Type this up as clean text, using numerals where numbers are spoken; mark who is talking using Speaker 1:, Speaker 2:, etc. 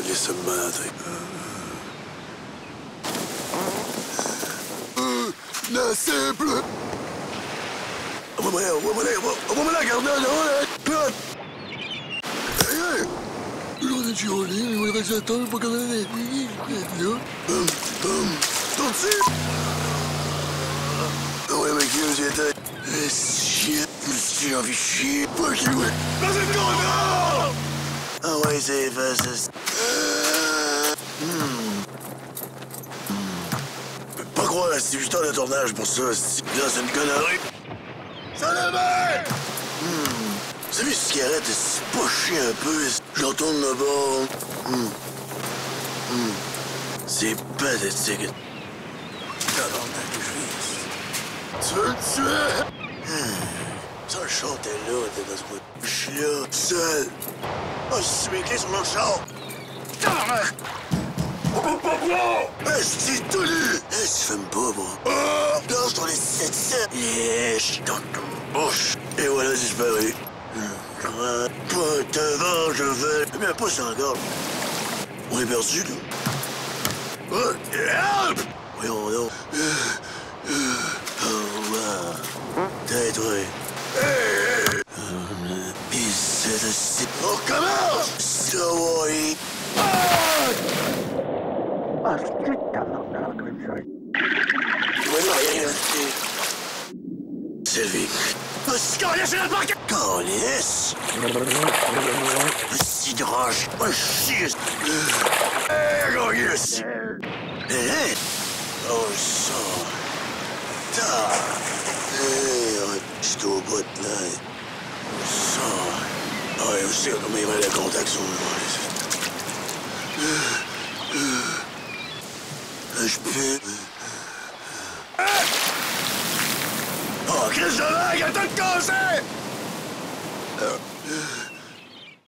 Speaker 1: ça me malade. Non, simple! Vamos lá, Garnana, olha! Pronto! J'en ai girolé, mais on reste à temps pour qu'on ait T'en dessus! Ouais, mec, j'étais... Chier, j'ai envie de chier. Fuck you! Vas-y, non! Ah ouais, c'est facile. Pas croire, c'est 8 heures de tournage pour ça. Là, c'est une connerie. Ça le met! Vous savez, ce qui arrête de se pocher un peu, je retourne le bord. C'est pathétique. Tu veux me tuer? Ça, le char t'es là, t'es dans ce bout. Je suis là, seul. Oh, je suis mes clés sur mon char. C'est tout nu! Je fume pas, moi. Oh! Lâche ton les 700! Yes! Dans ton bouche! Et voilà, disparu. Pas devant, je veux. Mais un pouce encore. On est perdu, là. Oh! Help! Voyons donc. Oh, wow. Tête, ouais. Hey! Pis c'est de si... On commence! So, oui. Ah, putain, Sylvie. Oh, c'est la banque! Calice! Si droche! Oh, chier! Hé, gagné ici! Hé! Oh, ça! Ta! Hé, je suis au bout de là. Ça! Ah, je sais comment il va la contact sur le je peux... Oh, Chris de vague, elle t'a le cassé!